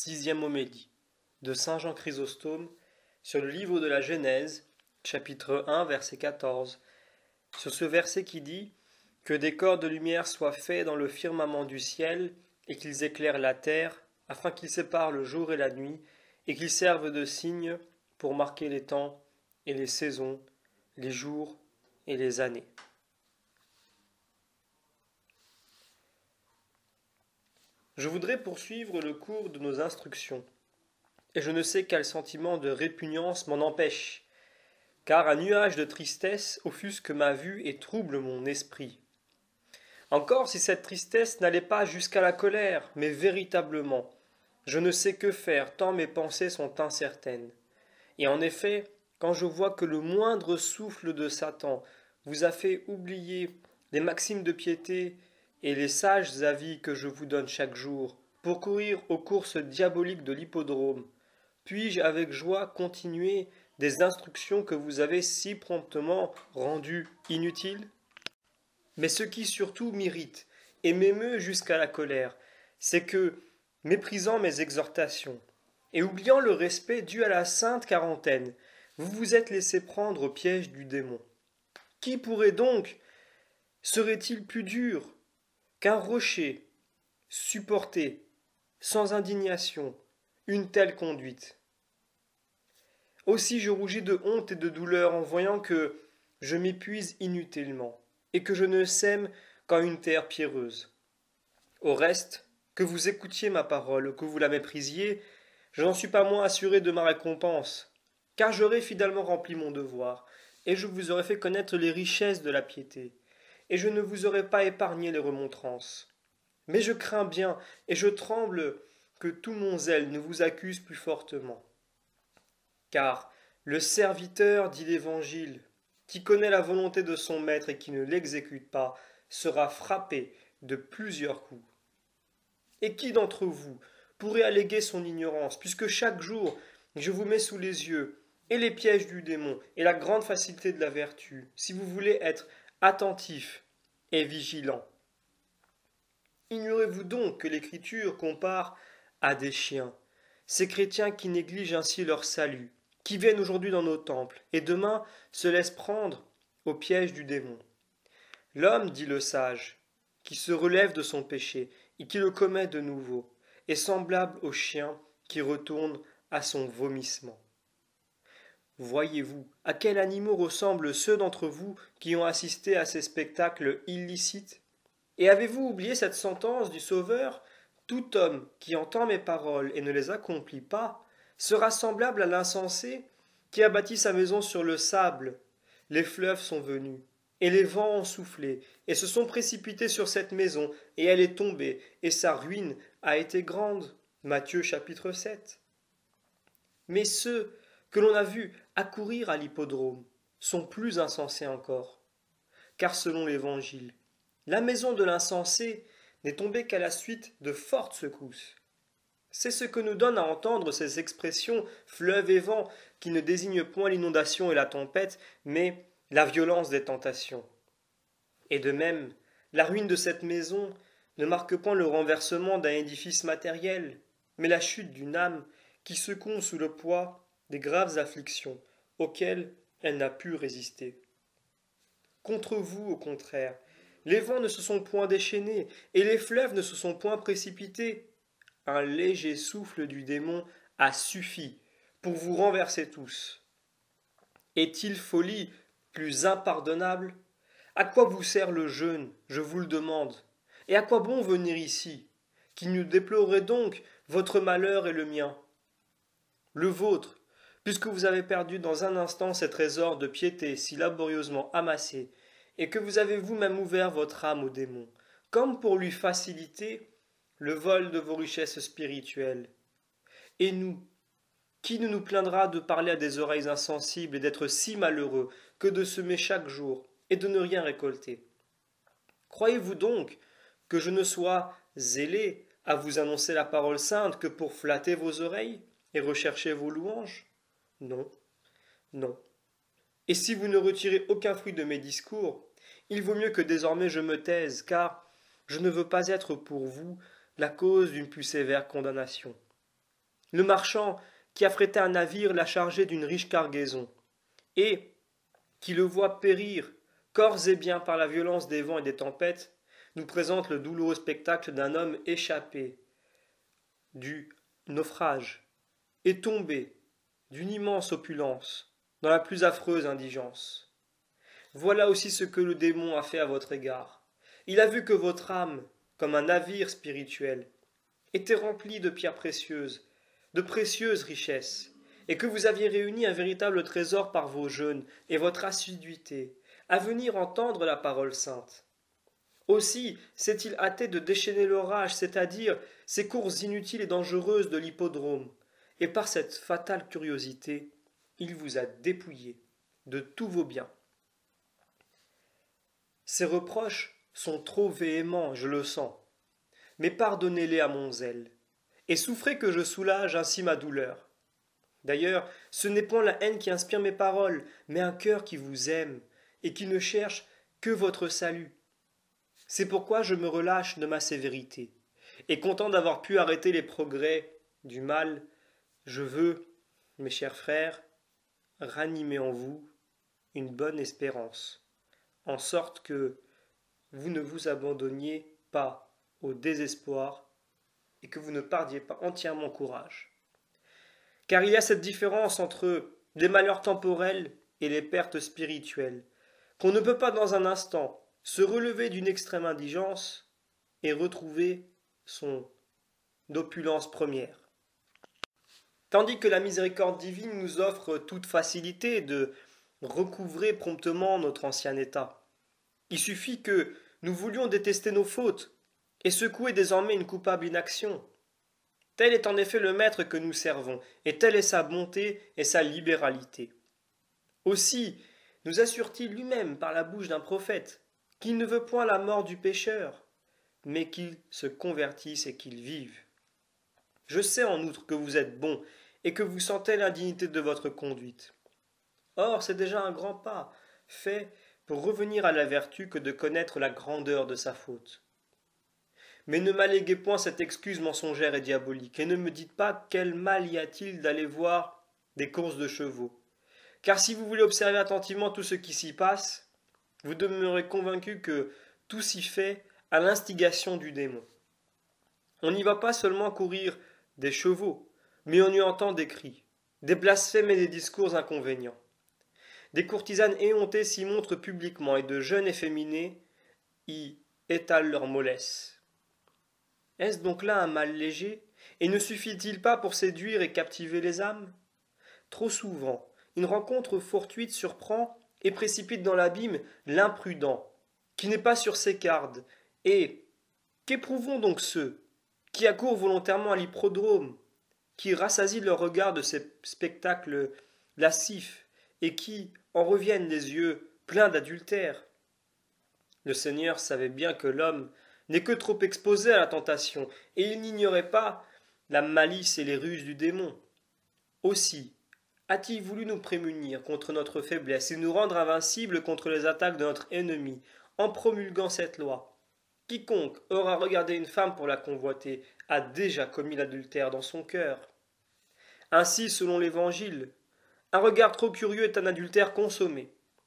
Sixième homélie de saint Jean Chrysostome sur le livre de la Genèse, chapitre 1, verset 14, sur ce verset qui dit « Que des corps de lumière soient faits dans le firmament du ciel, et qu'ils éclairent la terre, afin qu'ils séparent le jour et la nuit, et qu'ils servent de signes pour marquer les temps et les saisons, les jours et les années. » Je voudrais poursuivre le cours de nos instructions, et je ne sais quel sentiment de répugnance m'en empêche, car un nuage de tristesse offusque ma vue et trouble mon esprit. Encore si cette tristesse n'allait pas jusqu'à la colère, mais véritablement, je ne sais que faire tant mes pensées sont incertaines. Et en effet, quand je vois que le moindre souffle de Satan vous a fait oublier les maximes de piété et les sages avis que je vous donne chaque jour, pour courir aux courses diaboliques de l'hippodrome, puis-je avec joie continuer des instructions que vous avez si promptement rendues inutiles? Mais ce qui surtout m'irrite et m'émeut jusqu'à la colère, c'est que, méprisant mes exhortations, et oubliant le respect dû à la sainte quarantaine, vous vous êtes laissé prendre au piège du démon. Qui pourrait donc, serait-il plus dur qu'un rocher supporter, sans indignation, une telle conduite? Aussi je rougis de honte et de douleur en voyant que je m'épuise inutilement, et que je ne sème qu'en une terre pierreuse. Au reste, que vous écoutiez ma parole, ou que vous la méprisiez, je n'en suis pas moins assuré de ma récompense, car j'aurai fidèlement rempli mon devoir, et je vous aurai fait connaître les richesses de la piété, et je ne vous aurai pas épargné les remontrances. Mais je crains bien, et je tremble que tout mon zèle ne vous accuse plus fortement. Car le serviteur, dit l'Évangile, qui connaît la volonté de son maître et qui ne l'exécute pas, sera frappé de plusieurs coups. Et qui d'entre vous pourrait alléguer son ignorance, puisque chaque jour je vous mets sous les yeux et les pièges du démon et la grande facilité de la vertu, si vous voulez être attentif et vigilant. Ignorez-vous donc que l'Écriture compare à des chiens, ces chrétiens qui négligent ainsi leur salut, qui viennent aujourd'hui dans nos temples, et demain se laissent prendre au piège du démon. L'homme, dit le sage, qui se relève de son péché et qui le commet de nouveau, est semblable au chien qui retourne à son vomissement. Voyez-vous à quels animaux ressemblent ceux d'entre vous qui ont assisté à ces spectacles illicites? Et avez-vous oublié cette sentence du Sauveur? Tout homme qui entend mes paroles et ne les accomplit pas sera semblable à l'insensé qui a bâti sa maison sur le sable. Les fleuves sont venus, et les vents ont soufflé, et se sont précipités sur cette maison, et elle est tombée, et sa ruine a été grande. Matthieu chapitre 7. Mais ceux que l'on a vus accourir à l'hippodrome sont plus insensés encore. Car selon l'Évangile, la maison de l'insensé n'est tombée qu'à la suite de fortes secousses. C'est ce que nous donnent à entendre ces expressions fleuve et vent qui ne désignent point l'inondation et la tempête, mais la violence des tentations. Et de même, la ruine de cette maison ne marque point le renversement d'un édifice matériel, mais la chute d'une âme qui succombe sous le poids des graves afflictions auxquelles elle n'a pu résister. Contre vous, au contraire, les vents ne se sont point déchaînés, et les fleuves ne se sont point précipités. Un léger souffle du démon a suffi pour vous renverser tous. Est-il folie plus impardonnable? À quoi vous sert le jeûne, je vous le demande? Et à quoi bon venir ici? Qui nous déplorerait donc votre malheur et le mien? Le vôtre, puisque vous avez perdu dans un instant ces trésors de piété si laborieusement amassés, et que vous avez vous-même ouvert votre âme au démon, comme pour lui faciliter le vol de vos richesses spirituelles. Et nous, qui ne nous plaindra de parler à des oreilles insensibles et d'être si malheureux que de semer chaque jour et de ne rien récolter? Croyez-vous donc que je ne sois zélé à vous annoncer la parole sainte que pour flatter vos oreilles et rechercher vos louanges? Non, non. Et si vous ne retirez aucun fruit de mes discours, il vaut mieux que désormais je me taise, car je ne veux pas être pour vous la cause d'une plus sévère condamnation. le marchand qui affrétait un navire l'a chargé d'une riche cargaison, et, qui le voit périr, corps et biens par la violence des vents et des tempêtes, nous présente le douloureux spectacle d'un homme échappé du naufrage et tombé d'une immense opulence dans la plus affreuse indigence. Voilà aussi ce que le démon a fait à votre égard. Il a vu que votre âme, comme un navire spirituel, était remplie de précieuses richesses, et que vous aviez réuni un véritable trésor par vos jeûnes et votre assiduité à venir entendre la parole sainte. Aussi s'est-il hâté de déchaîner l'orage, c'est-à-dire ces courses inutiles et dangereuses de l'hippodrome, et par cette fatale curiosité, il vous a dépouillé de tous vos biens. Ces reproches sont trop véhéments, je le sens, mais pardonnez-les à mon zèle, et souffrez que je soulage ainsi ma douleur. D'ailleurs, ce n'est point la haine qui inspire mes paroles, mais un cœur qui vous aime, et qui ne cherche que votre salut. C'est pourquoi je me relâche de ma sévérité, et content d'avoir pu arrêter les progrès du mal, je veux, mes chers frères, ranimer en vous une bonne espérance, en sorte que vous ne vous abandonniez pas au désespoir et que vous ne perdiez pas entièrement courage. Car il y a cette différence entre les malheurs temporels et les pertes spirituelles, qu'on ne peut pas dans un instant se relever d'une extrême indigence et retrouver son opulence première. Tandis que la miséricorde divine nous offre toute facilité de recouvrer promptement notre ancien état. Il suffit que nous voulions détester nos fautes et secouer désormais une coupable inaction. Tel est en effet le Maître que nous servons, et telle est sa bonté et sa libéralité. Aussi nous assure-t-il lui-même par la bouche d'un prophète qu'il ne veut point la mort du pécheur, mais qu'il se convertisse et qu'il vive. Je sais en outre que vous êtes bon et que vous sentez l'indignité de votre conduite. Or, c'est déjà un grand pas fait pour revenir à la vertu que de connaître la grandeur de sa faute. Mais ne m'alléguez point cette excuse mensongère et diabolique, et ne me dites pas quel mal y a-t-il d'aller voir des courses de chevaux. Car si vous voulez observer attentivement tout ce qui s'y passe, vous demeurez convaincu que tout s'y fait à l'instigation du démon. On n'y va pas seulement courir des chevaux, mais on y entend des cris, des blasphèmes et des discours inconvénients. Des courtisanes éhontées s'y montrent publiquement, et de jeunes efféminés y étalent leur mollesse. Est-ce donc là un mal léger, et ne suffit-il pas pour séduire et captiver les âmes? Trop souvent, une rencontre fortuite surprend et précipite dans l'abîme l'imprudent, qui n'est pas sur ses gardes, et qu'éprouvons donc ceux qui accourent volontairement à l'hippodrome, qui rassasient leur regard de ces spectacles lascifs, et qui en reviennent les yeux pleins d'adultère? Le Seigneur savait bien que l'homme n'est que trop exposé à la tentation, et il n'ignorait pas la malice et les ruses du démon. Aussi a-t-il voulu nous prémunir contre notre faiblesse et nous rendre invincibles contre les attaques de notre ennemi, en promulguant cette loi. Quiconque aura regardé une femme pour la convoiter a déjà commis l'adultère dans son cœur. Ainsi, selon l'Évangile, un regard trop curieux est un adultère consommé.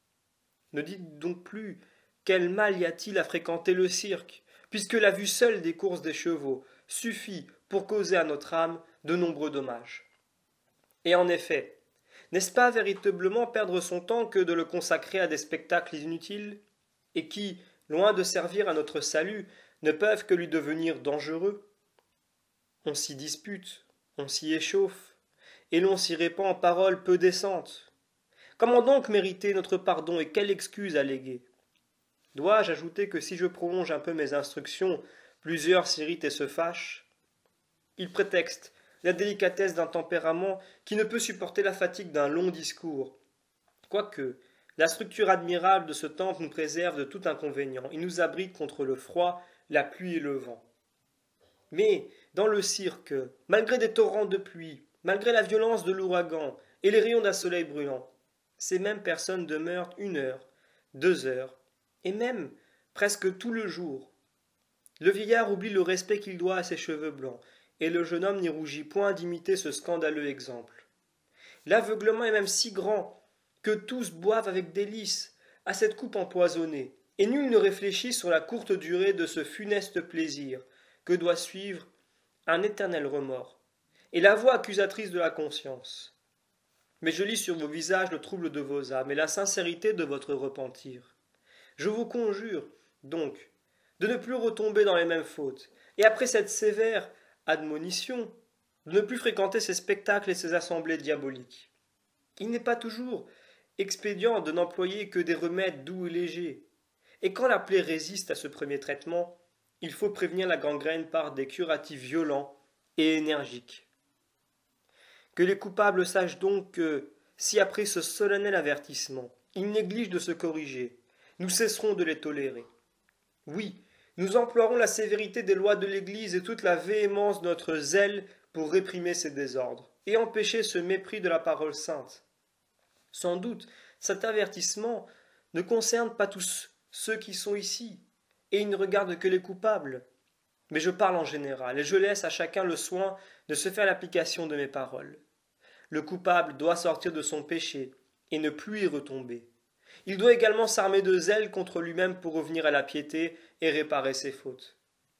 Ne dites donc plus quel mal y a-t-il à fréquenter le cirque, puisque la vue seule des courses des chevaux suffit pour causer à notre âme de nombreux dommages. Et en effet, n'est-ce pas véritablement perdre son temps que de le consacrer à des spectacles inutiles, et qui, loin de servir à notre salut, ne peuvent que lui devenir dangereux? On s'y dispute, on s'y échauffe, et l'on s'y répand en paroles peu décentes. Comment donc mériter notre pardon, et quelle excuse alléguer? Dois-je ajouter que si je prolonge un peu mes instructions, plusieurs s'irritent et se fâchent? Ils prétextent la délicatesse d'un tempérament qui ne peut supporter la fatigue d'un long discours. Quoique la structure admirable de ce temple nous préserve de tout inconvénient, il nous abrite contre le froid, la pluie et le vent. Mais dans le cirque, malgré des torrents de pluie, malgré la violence de l'ouragan et les rayons d'un soleil brûlant, ces mêmes personnes demeurent 1 heure, 2 heures, et même presque tout le jour. Le vieillard oublie le respect qu'il doit à ses cheveux blancs, et le jeune homme n'y rougit point d'imiter ce scandaleux exemple. L'aveuglement est même si grand que tous boivent avec délice à cette coupe empoisonnée, et nul ne réfléchit sur la courte durée de ce funeste plaisir que doit suivre un éternel remords, et la voix accusatrice de la conscience. Mais je lis sur vos visages le trouble de vos âmes et la sincérité de votre repentir. Je vous conjure, donc, de ne plus retomber dans les mêmes fautes, et après cette sévère admonition, de ne plus fréquenter ces spectacles et ces assemblées diaboliques. Il n'est pas toujours expédient de n'employer que des remèdes doux et légers, et quand la plaie résiste à ce premier traitement, il faut prévenir la gangrène par des curatifs violents et énergiques. Que les coupables sachent donc que, si après ce solennel avertissement, ils négligent de se corriger, nous cesserons de les tolérer. Oui, nous emploierons la sévérité des lois de l'Église et toute la véhémence de notre zèle pour réprimer ces désordres, et empêcher ce mépris de la parole sainte. Sans doute, cet avertissement ne concerne pas tous ceux qui sont ici, et il ne regarde que les coupables. Mais je parle en général, et je laisse à chacun le soin de se faire l'application de mes paroles. Le coupable doit sortir de son péché, et ne plus y retomber. Il doit également s'armer de zèle contre lui-même pour revenir à la piété et réparer ses fautes.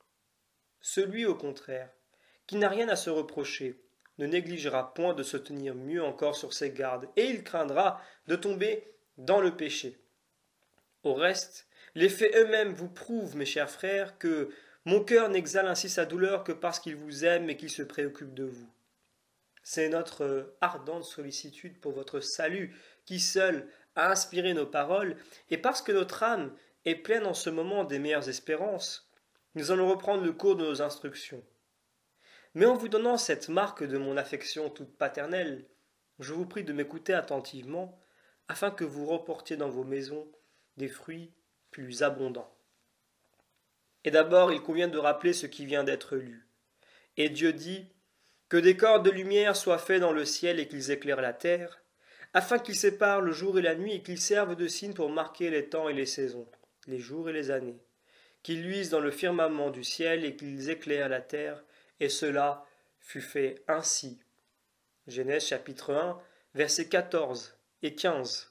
Celui, au contraire, qui n'a rien à se reprocher, ne négligera point de se tenir mieux encore sur ses gardes, et il craindra de tomber dans le péché. Au reste, les faits eux-mêmes vous prouvent, mes chers frères, que mon cœur n'exhale ainsi sa douleur que parce qu'il vous aime et qu'il se préoccupe de vous. C'est notre ardente sollicitude pour votre salut qui seule a inspiré nos paroles, et parce que notre âme est pleine en ce moment des meilleures espérances, nous allons reprendre le cours de nos instructions. Mais en vous donnant cette marque de mon affection toute paternelle, je vous prie de m'écouter attentivement, afin que vous reportiez dans vos maisons des fruits plus abondants. Et d'abord, il convient de rappeler ce qui vient d'être lu. Et Dieu dit, que des corps de lumière soient faits dans le ciel et qu'ils éclairent la terre, afin qu'ils séparent le jour et la nuit et qu'ils servent de signes pour marquer les temps et les saisons, les jours et les années, qu'ils luisent dans le firmament du ciel et qu'ils éclairent la terre, et cela fut fait ainsi. Genèse chapitre 1, versets 14 et 15.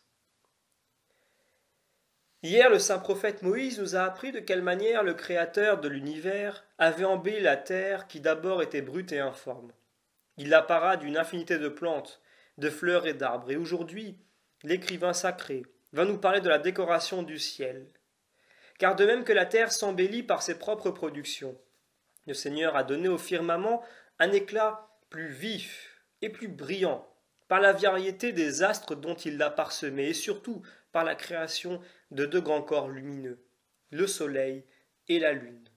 Hier, le saint prophète Moïse nous a appris de quelle manière le Créateur de l'univers avait embelli la terre qui d'abord était brute et informe. Il la para d'une infinité de plantes, de fleurs et d'arbres, et aujourd'hui, l'écrivain sacré va nous parler de la décoration du ciel. Car de même que la terre s'embellit par ses propres productions, le Seigneur a donné au firmament un éclat plus vif et plus brillant, par la variété des astres dont il l'a parsemé, et surtout par la création de deux grands corps lumineux, le soleil et la lune.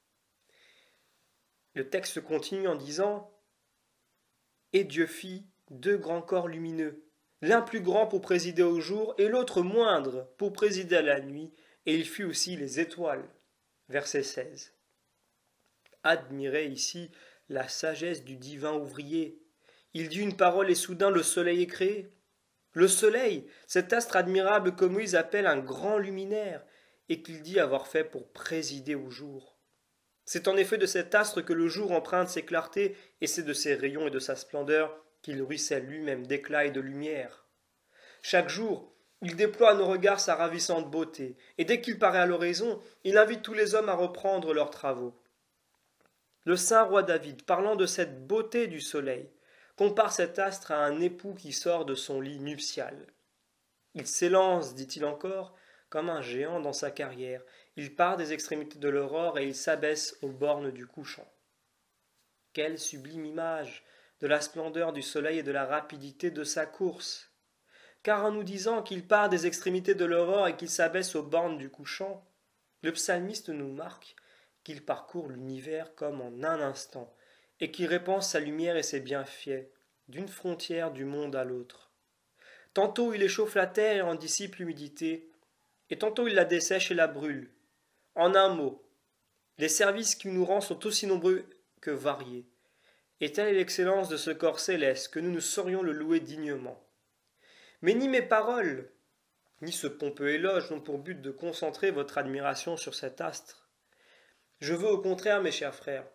Le texte continue en disant « Et Dieu fit deux grands corps lumineux, l'un plus grand pour présider au jour, et l'autre moindre pour présider à la nuit, et il fit aussi les étoiles. » Verset 16. Admirez ici la sagesse du divin ouvrier. Il dit une parole et soudain le soleil est créé. Le soleil, cet astre admirable que Moïse appelle un grand luminaire, et qu'il dit avoir fait pour présider au jour. C'est en effet de cet astre que le jour emprunte ses clartés, et c'est de ses rayons et de sa splendeur qu'il ruisselle lui-même d'éclat et de lumière. Chaque jour, il déploie à nos regards sa ravissante beauté, et dès qu'il paraît à l'horizon, il invite tous les hommes à reprendre leurs travaux. Le saint roi David, parlant de cette beauté du soleil, compare cet astre à un époux qui sort de son lit nuptial. Il s'élance, dit-il encore, comme un géant dans sa carrière. Il part des extrémités de l'aurore et il s'abaisse aux bornes du couchant. Quelle sublime image de la splendeur du soleil et de la rapidité de sa course! Car en nous disant qu'il part des extrémités de l'aurore et qu'il s'abaisse aux bornes du couchant, le psalmiste nous marque qu'il parcourt l'univers comme en un instant, et qu'il répand sa lumière et ses bienfaits d'une frontière du monde à l'autre. Tantôt il échauffe la terre et en dissipe l'humidité, et tantôt il la dessèche et la brûle. En un mot, les services qu'il nous rend sont aussi nombreux que variés, et telle est l'excellence de ce corps céleste que nous ne saurions le louer dignement. Mais ni mes paroles, ni ce pompeux éloge n'ont pour but de concentrer votre admiration sur cet astre. Je veux au contraire, mes chers frères,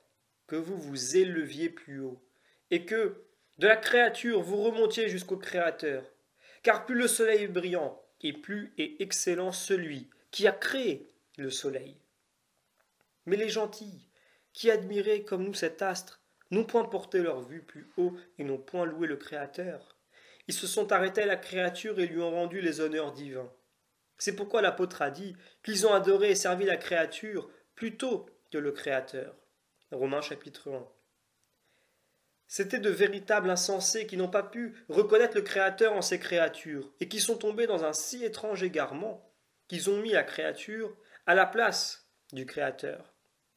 que vous vous éleviez plus haut, et que, de la créature, vous remontiez jusqu'au Créateur. Car plus le soleil est brillant, et plus est excellent celui qui a créé le soleil. Mais les gentils, qui admiraient comme nous cet astre, n'ont point porté leur vue plus haut et n'ont point loué le Créateur. Ils se sont arrêtés à la créature et lui ont rendu les honneurs divins. C'est pourquoi l'apôtre a dit qu'ils ont adoré et servi la créature plutôt que le Créateur. Romains chapitre 1. C'étaient de véritables insensés qui n'ont pas pu reconnaître le Créateur en ses créatures et qui sont tombés dans un si étrange égarement qu'ils ont mis la créature à la place du Créateur.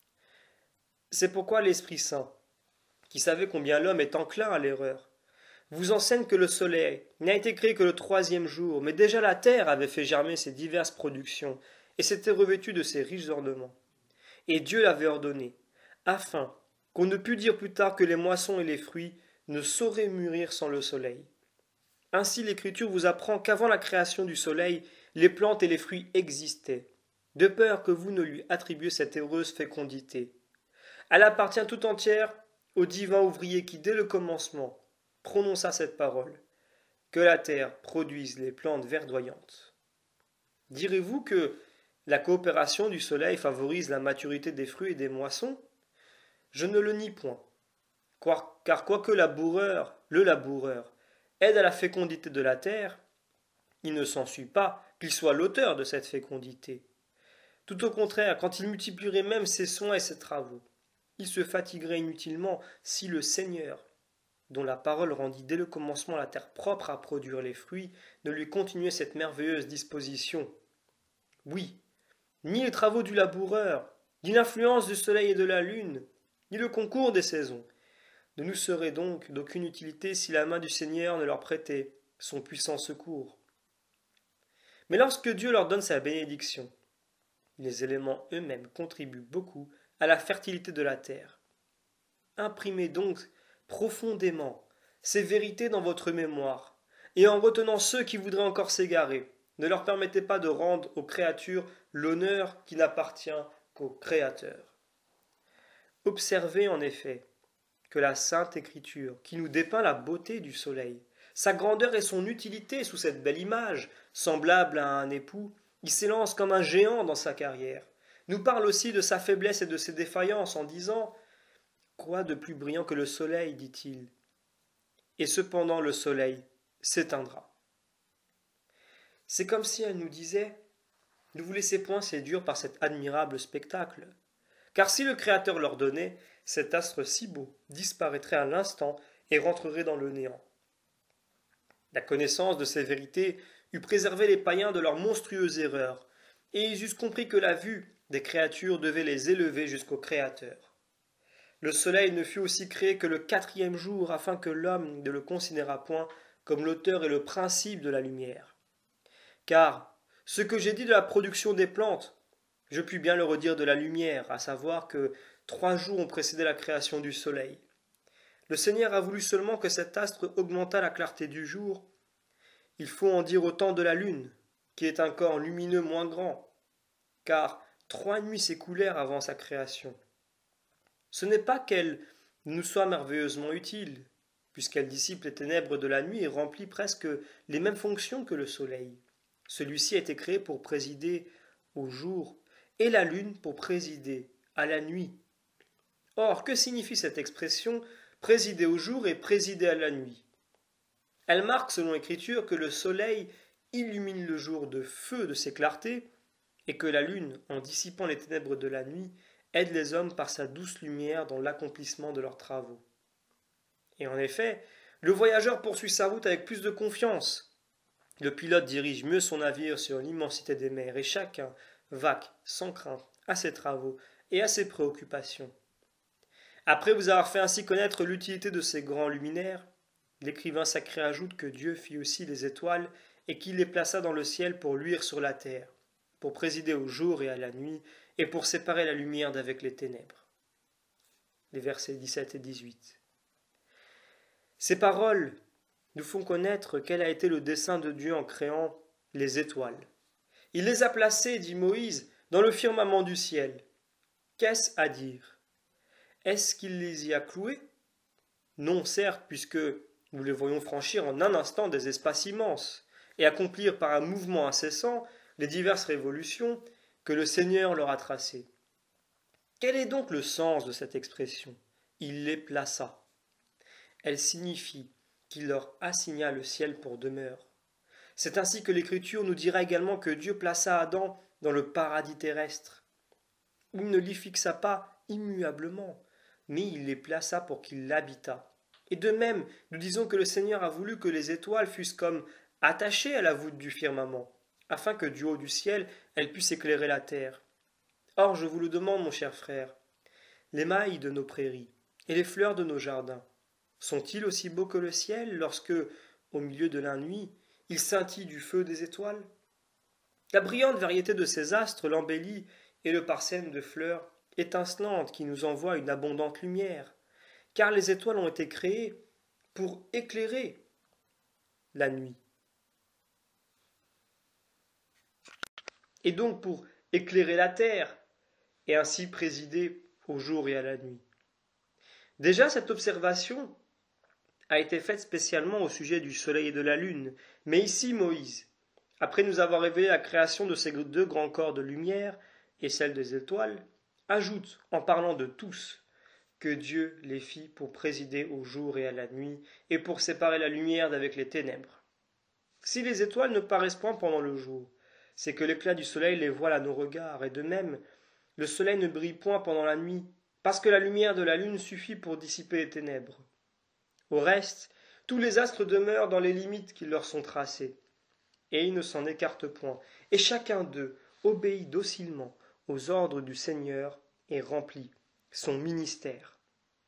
C'est pourquoi l'Esprit Saint, qui savait combien l'homme est enclin à l'erreur, vous enseigne que le soleil n'a été créé que le troisième jour, mais déjà la terre avait fait germer ses diverses productions et s'était revêtue de ses riches ornements. Et Dieu l'avait ordonné, afin qu'on ne pût dire plus tard que les moissons et les fruits ne sauraient mûrir sans le soleil. Ainsi l'Écriture vous apprend qu'avant la création du soleil, les plantes et les fruits existaient, de peur que vous ne lui attribuiez cette heureuse fécondité. Elle appartient tout entière au divin ouvrier qui, dès le commencement, prononça cette parole, que la terre produise les plantes verdoyantes. Direz-vous que la coopération du soleil favorise la maturité des fruits et des moissons? Je ne le nie point, car quoique le laboureur, aide à la fécondité de la terre, il ne s'ensuit pas qu'il soit l'auteur de cette fécondité. Tout au contraire, quand il multiplierait même ses soins et ses travaux, il se fatiguerait inutilement si le Seigneur, dont la parole rendit dès le commencement la terre propre à produire les fruits, ne lui continuait cette merveilleuse disposition. Oui, ni les travaux du laboureur, ni l'influence du soleil et de la lune, ni le concours des saisons, ne nous seraient donc d'aucune utilité si la main du Seigneur ne leur prêtait son puissant secours. Mais lorsque Dieu leur donne sa bénédiction, les éléments eux-mêmes contribuent beaucoup à la fertilité de la terre. Imprimez donc profondément ces vérités dans votre mémoire, et en retenant ceux qui voudraient encore s'égarer, ne leur permettez pas de rendre aux créatures l'honneur qui n'appartient qu'au Créateur. Observez en effet que la Sainte Écriture, qui nous dépeint la beauté du soleil, sa grandeur et son utilité sous cette belle image, semblable à un époux, il s'élance comme un géant dans sa carrière, nous parle aussi de sa faiblesse et de ses défaillances en disant « Quoi de plus brillant que le soleil, dit-il, et cependant le soleil s'éteindra. » C'est comme si elle nous disait « Ne vous laissez point séduire par cet admirable spectacle, car si le Créateur l'ordonnait, cet astre si beau disparaîtrait à l'instant et rentrerait dans le néant. » La connaissance de ces vérités eût préservé les païens de leurs monstrueuses erreurs, et ils eussent compris que la vue des créatures devait les élever jusqu'au Créateur. Le soleil ne fut aussi créé que le quatrième jour, afin que l'homme ne le considérât point comme l'auteur et le principe de la lumière. Car ce que j'ai dit de la production des plantes, je puis bien le redire de la lumière, à savoir que 3 jours ont précédé la création du soleil. Le Seigneur a voulu seulement que cet astre augmentât la clarté du jour. Il faut en dire autant de la lune, qui est un corps lumineux moins grand, car 3 nuits s'écoulèrent avant sa création. Ce n'est pas qu'elle nous soit merveilleusement utile, puisqu'elle dissipe les ténèbres de la nuit et remplit presque les mêmes fonctions que le soleil. Celui-ci a été créé pour présider au jour, et la lune pour présider à la nuit. Or, que signifie cette expression présider au jour et présider à la nuit? Elle marque, selon l'Écriture, que le soleil illumine le jour de feu de ses clartés, et que la lune, en dissipant les ténèbres de la nuit, aide les hommes par sa douce lumière dans l'accomplissement de leurs travaux. Et en effet, le voyageur poursuit sa route avec plus de confiance. Le pilote dirige mieux son navire sur l'immensité des mers, et chacun vaque sans crainte à ses travaux et à ses préoccupations. Après vous avoir fait ainsi connaître l'utilité de ces grands luminaires, l'écrivain sacré ajoute que Dieu fit aussi les étoiles et qu'il les plaça dans le ciel pour luire sur la terre, pour présider au jour et à la nuit, et pour séparer la lumière d'avec les ténèbres. Les versets 17 et 18. Ces paroles nous font connaître quel a été le dessein de Dieu en créant les étoiles. Il les a placées, dit Moïse, dans le firmament du ciel. Qu'est-ce à dire? Est-ce qu'il les y a cloués? Non, certes, puisque nous les voyons franchir en un instant des espaces immenses, et accomplir par un mouvement incessant les diverses révolutions que le Seigneur leur a tracées. Quel est donc le sens de cette expression? Il les plaça. Elle signifie qu'il leur assigna le ciel pour demeure. C'est ainsi que l'Écriture nous dira également que Dieu plaça Adam dans le paradis terrestre. Il ne l'y fixa pas immuablement, mais il les plaça pour qu'il l'habitât. Et de même, nous disons que le Seigneur a voulu que les étoiles fussent comme attachées à la voûte du firmament, afin que du haut du ciel elles puissent éclairer la terre. Or, je vous le demande, mon cher frère, les mailles de nos prairies et les fleurs de nos jardins sont-ils aussi beaux que le ciel lorsque, au milieu de la nuit, il scintille du feu des étoiles? La brillante variété de ces astres l'embellit et le parsème de fleurs étincelantes qui nous envoient une abondante lumière, car les étoiles ont été créées pour éclairer la nuit, et donc pour éclairer la terre, et ainsi présider au jour et à la nuit. Déjà, cette observation a été faite spécialement au sujet du soleil et de la lune, mais ici Moïse, après nous avoir révélé la création de ces deux grands corps de lumière et celle des étoiles, ajoute, en parlant de tous, que Dieu les fit pour présider au jour et à la nuit, et pour séparer la lumière d'avec les ténèbres. Si les étoiles ne paraissent point pendant le jour, c'est que l'éclat du soleil les voile à nos regards, et de même, le soleil ne brille point pendant la nuit, parce que la lumière de la lune suffit pour dissiper les ténèbres. Au reste, tous les astres demeurent dans les limites qui leur sont tracées, et ils ne s'en écartent point, et chacun d'eux obéit docilement aux ordres du Seigneur et remplit son ministère.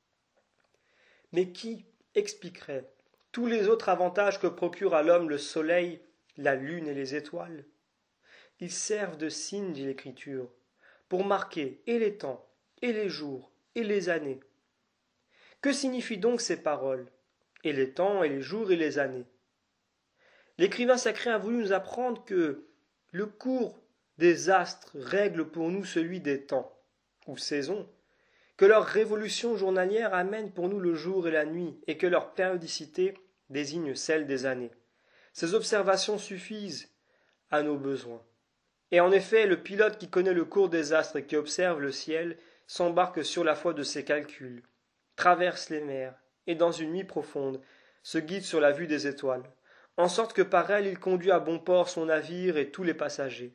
Mais qui expliquerait tous les autres avantages que procure à l'homme le soleil, la lune et les étoiles? Ils servent de signes, dit l'Écriture, pour marquer et les temps, et les jours, et les années. Que signifient donc ces paroles? Et les temps, et les jours, et les années? L'écrivain sacré a voulu nous apprendre que le cours des astres règle pour nous celui des temps, ou saisons, que leur révolution journalière amène pour nous le jour et la nuit, et que leur périodicité désigne celle des années. Ces observations suffisent à nos besoins. Et en effet, le pilote qui connaît le cours des astres et qui observe le ciel s'embarque sur la foi de ses calculs, traverse les mers, et dans une nuit profonde, se guide sur la vue des étoiles, en sorte que par elles il conduit à bon port son navire et tous les passagers.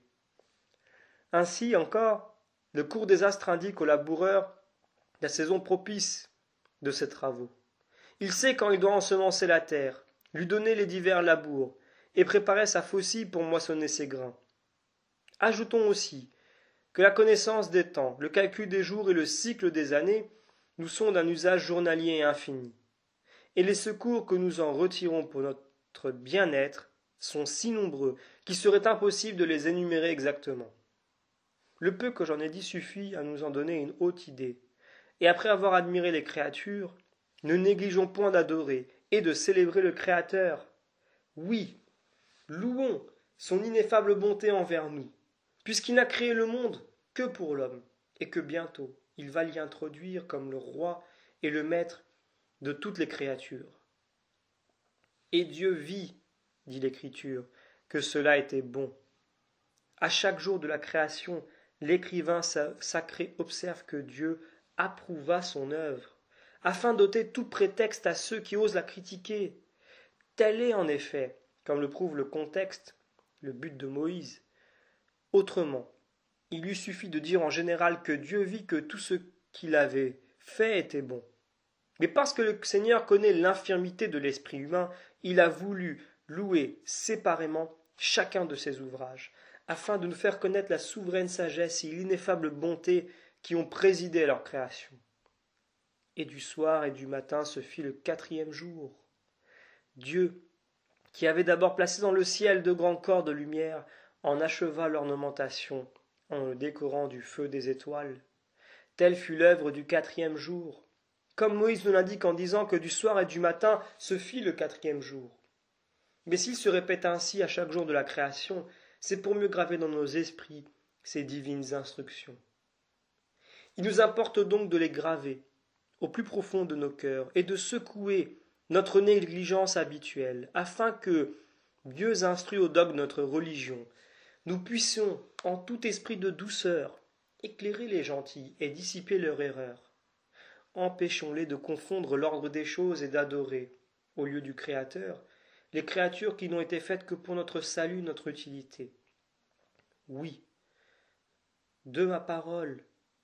Ainsi encore, le cours des astres indique au laboureur la saison propice de ses travaux. Il sait quand il doit ensemencer la terre, lui donner les divers labours, et préparer sa faucille pour moissonner ses grains. Ajoutons aussi que la connaissance des temps, le calcul des jours et le cycle des années nous sont d'un usage journalier et infini. Et les secours que nous en retirons pour notre bien-être sont si nombreux qu'il serait impossible de les énumérer exactement. Le peu que j'en ai dit suffit à nous en donner une haute idée. Et après avoir admiré les créatures, ne négligeons point d'adorer et de célébrer le Créateur. Oui, louons son ineffable bonté envers nous, puisqu'il n'a créé le monde que pour l'homme, et que bientôt il va l'y introduire comme le roi et le maître de toutes les créatures. Et Dieu vit, dit l'Écriture, que cela était bon. À chaque jour de la création, l'écrivain sacré observe que Dieu approuva son œuvre, afin d'ôter tout prétexte à ceux qui osent la critiquer. Tel est en effet, comme le prouve le contexte, le but de Moïse. Autrement, il lui suffit de dire en général que Dieu vit que tout ce qu'il avait fait était bon. Mais parce que le Seigneur connaît l'infirmité de l'esprit humain, il a voulu louer séparément chacun de ses ouvrages, afin de nous faire connaître la souveraine sagesse et l'ineffable bonté qui ont présidé à leur création. Et du soir et du matin se fit le 4e jour. Dieu, qui avait d'abord placé dans le ciel de grands corps de lumière, en acheva l'ornementation en le décorant du feu des étoiles. Telle fut l'œuvre du 4e jour, comme Moïse nous l'indique en disant que du soir et du matin se fit le 4e jour. Mais s'il se répète ainsi à chaque jour de la création, c'est pour mieux graver dans nos esprits ces divines instructions. Il nous importe donc de les graver, au plus profond de nos cœurs et de secouer notre négligence habituelle, afin que, mieux instruits au dogme de notre religion, nous puissions, en tout esprit de douceur, éclairer les gentils et dissiper leur erreur. Empêchons-les de confondre l'ordre des choses et d'adorer, au lieu du Créateur, les créatures qui n'ont été faites que pour notre salut, notre utilité. Oui, de ma parole,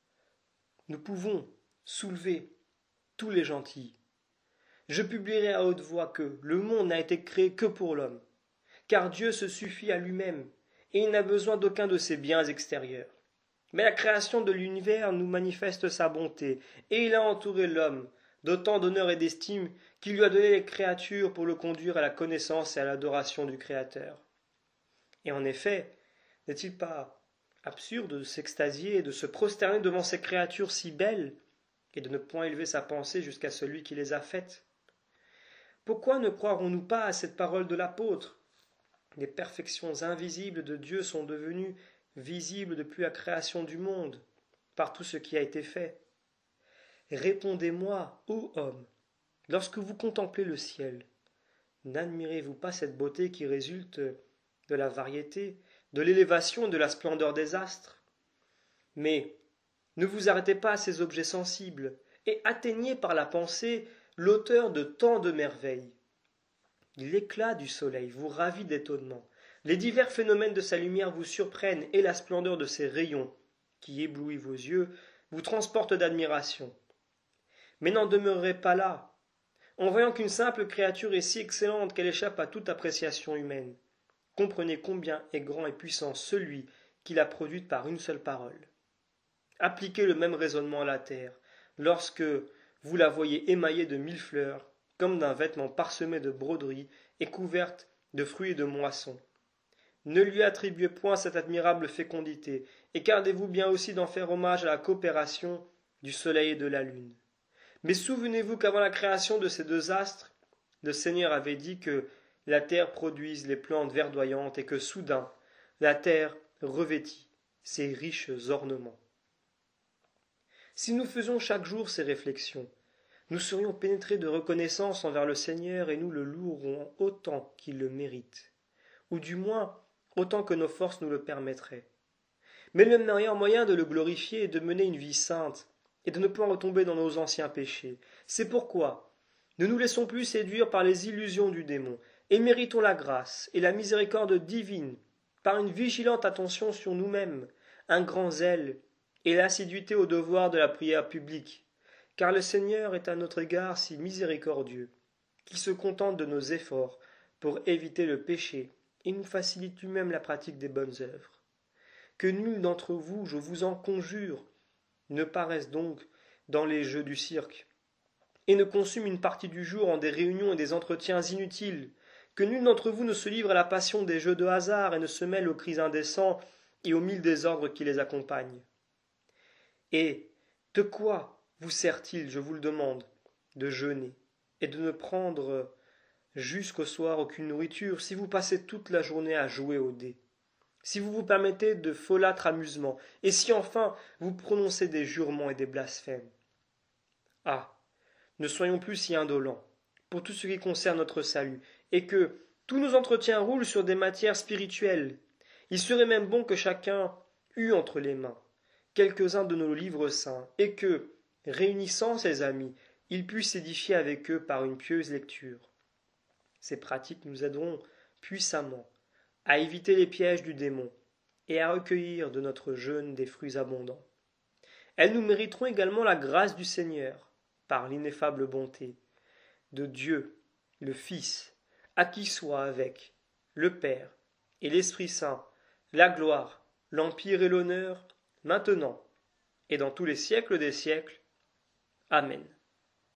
nous pouvons soulever tous les gentils. Je publierai à haute voix que le monde n'a été créé que pour l'homme, car Dieu se suffit à lui-même, et il n'a besoin d'aucun de ses biens extérieurs. Mais la création de l'univers nous manifeste sa bonté, et il a entouré l'homme d'autant d'honneur et d'estime qu'il lui a donné les créatures pour le conduire à la connaissance et à l'adoration du Créateur. Et en effet, n'est-il pas absurde de s'extasier et de se prosterner devant ces créatures si belles, et de ne point élever sa pensée jusqu'à celui qui les a faites? Pourquoi ne croirons-nous pas à cette parole de l'apôtre? Les perfections invisibles de Dieu sont devenues visibles depuis la création du monde, par tout ce qui a été fait. Répondez-moi, ô homme, lorsque vous contemplez le ciel, n'admirez-vous pas cette beauté qui résulte de la variété, de l'élévation et de la splendeur des astres? Mais ne vous arrêtez pas à ces objets sensibles, et atteignez par la pensée l'auteur de tant de merveilles. L'éclat du soleil vous ravit d'étonnement, les divers phénomènes de sa lumière vous surprennent, et la splendeur de ses rayons, qui éblouit vos yeux, vous transporte d'admiration. Mais n'en demeurez pas là, en voyant qu'une simple créature est si excellente qu'elle échappe à toute appréciation humaine. Comprenez combien est grand et puissant celui qui l'a produite par une seule parole. Appliquez le même raisonnement à la terre, lorsque vous la voyez émaillée de 1000 fleurs, comme d'un vêtement parsemé de broderies et couverte de fruits et de moissons. Ne lui attribuez point cette admirable fécondité, et gardez-vous bien aussi d'en faire hommage à la coopération du soleil et de la lune. Mais souvenez-vous qu'avant la création de ces deux astres, le Seigneur avait dit que la terre produise les plantes verdoyantes et que soudain la terre revêtit ses riches ornements. Si nous faisions chaque jour ces réflexions, nous serions pénétrés de reconnaissance envers le Seigneur et nous le louerons autant qu'il le mérite, ou du moins autant que nos forces nous le permettraient. Mais le meilleur moyen de le glorifier est de mener une vie sainte et de ne point retomber dans nos anciens péchés. C'est pourquoi ne nous laissons plus séduire par les illusions du démon et méritons la grâce et la miséricorde divine par une vigilante attention sur nous-mêmes, un grand zèle et l'assiduité au devoir de la prière publique, car le Seigneur est à notre égard si miséricordieux, qu'il se contente de nos efforts pour éviter le péché et nous facilite lui-même la pratique des bonnes œuvres. Que nul d'entre vous, je vous en conjure, ne paraisse donc dans les jeux du cirque, et ne consume une partie du jour en des réunions et des entretiens inutiles, que nul d'entre vous ne se livre à la passion des jeux de hasard et ne se mêle aux cris indécents et aux 1000 désordres qui les accompagnent. Et de quoi vous sert-il, je vous le demande, de jeûner et de ne prendre jusqu'au soir aucune nourriture si vous passez toute la journée à jouer aux dés, si vous vous permettez de folâtres amusements, et si enfin vous prononcez des jurements et des blasphèmes? Ah, ne soyons plus si indolents pour tout ce qui concerne notre salut, et que tous nos entretiens roulent sur des matières spirituelles. Il serait même bon que chacun eût entre les mains quelques-uns de nos livres saints, et que, réunissant ses amis, il puisse s'édifier avec eux par une pieuse lecture. Ces pratiques nous aideront puissamment à éviter les pièges du démon et à recueillir de notre jeûne des fruits abondants. Elles nous mériteront également la grâce du Seigneur, par l'ineffable bonté de Dieu, le Fils, à qui soit avec le Père et l'Esprit Saint la gloire, l'empire et l'honneur, maintenant et dans tous les siècles des siècles. Amen.